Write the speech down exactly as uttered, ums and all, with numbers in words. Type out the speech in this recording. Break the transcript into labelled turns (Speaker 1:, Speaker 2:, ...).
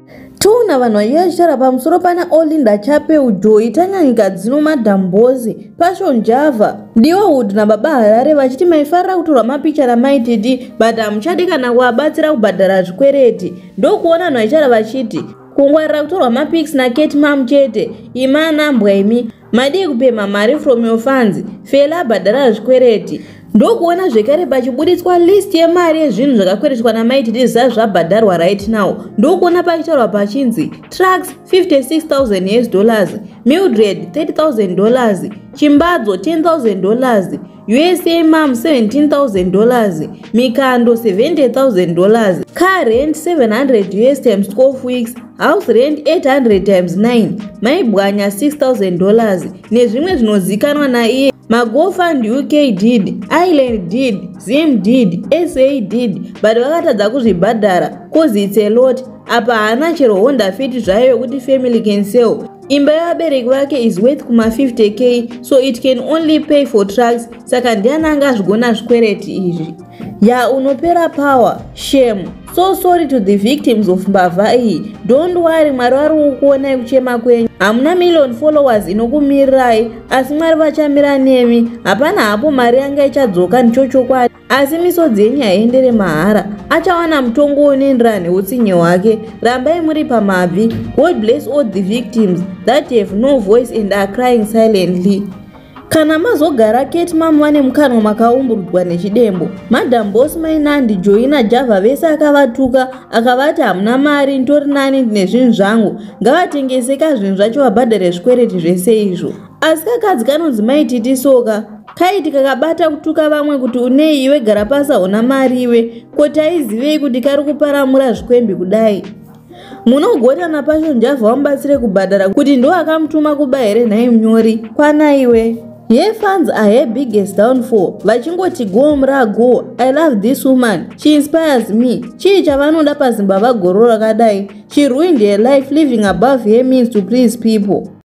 Speaker 1: Tuna vanhu vachitaura pamusoro pana Olinda Chapeu, Joy Tanyanyika dzino madhambozi, Passion Java, Diowood naBaba Harare vachiti maifarira kutorwa mapicha naMai Titi but hamuchadi kana kuvabatsira kubhadhara zvikwereti. Ndokuona vanhu vachitaura vachiti kungwarira kutorwa mapics naKetina chete, imana mbwaimi madii kupemha mari from your funds, fela bhadhara zvikwereti. Ndokuona zvekare pachibuditswa list yemari yezvinhu zvakakweretwa naMai Titi zvisati zvabhadharwa right now. Ndokuona pachitaurwa pachinzi trucks fifty-six thousand U S dollars, Mildred thirty thousand dollars, Chimbadzo ten thousand dollars, U S A Mam seventeen thousand dollars, Mikando seventy thousand dollars, car rent seven hundred U S times twelve weeks, house rent eight hundred times nine, maibwanya six thousand dollars, nezvimwe zvinozikanwa naiye. Magofund U K did, Ireland did, Zim did, S A did, but vakatadza kuzvibhadhara cause it's a lot. Apa haana chero Honda Fit zvayo kuti family can sell. Imba yevabereki vake is worth kuma fifty K, so it can only pay for trucks. Saka ndiani angazvigona zvikwereti izvi? Ya unopera power, shame. So sorry to the victims of mbavha iyi. Don't worry, Mwari vari kuonai kuchema kwenyu. Hamuna million followers inokumirirai, asi Mwari vachamira nemi. Hapana hapo mari yanga ichadzoka ndichochokwadi. Asi misodzi yenyu haiendere mahara. Achawana mutongo unoenderana neutsinye hwake. Rambai muri pamabvi. God bless all the victims that have no voice and are crying silently. Kana mazogara Ketina vane mukanwa makaumburudzwa nechidembo. Madam Boss Mainandi, Joy naJava vese akavatuka akavati hamuna mari, nditori nani nezvinhu zvangu, ngavatengeseka zvinhu zvacho vabhadhare zvikwereti zvese izvo. Asi kakadzi kanonzi Mai Titi soka kaiti kakabata kutuka vamwe kuti unei iwe gara pasi hauna mari iwe, ko taizivei kuti kari kuparamura zvikwembi kudai? Munogona naPassion Java wamubatsire kubhadhara kuti ndo akamutuma kuba here nhai munyori kwana iwe. Ye fans are her biggest downfall. Vachingoti go mra go. I love this woman. She inspires me. Chii chavanoda paZimbabwe goro rakadai. She ruined her life living above her means to please people.